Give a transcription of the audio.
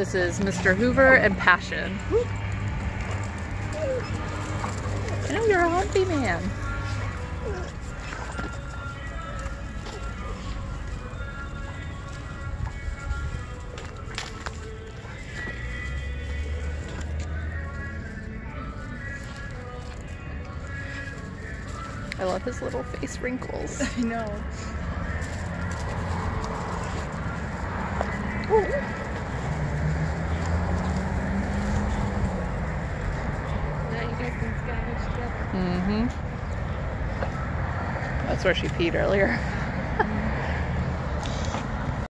This is Mr. Hoover and Passion. I know you're a humpy man. I love his little face wrinkles. I know. Now you guys can scavenge together. Mm-hmm. That's where she peed earlier.